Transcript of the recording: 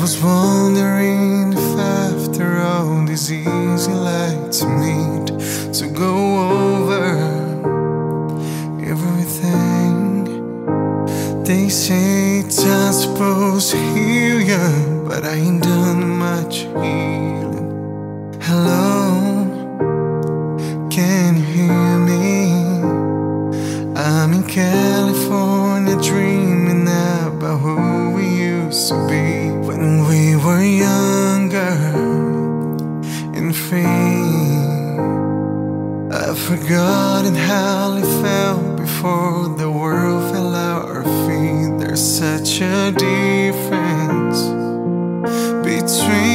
was wondering if after all this easy like to meet, to go over everything. They say time's supposed to heal you, but I ain't done much healing. Hello, can you hear me? I'm in California dreaming about who we used to be when we were younger and free. I've forgotten how it felt before the world fell at our feet. There's such a difference between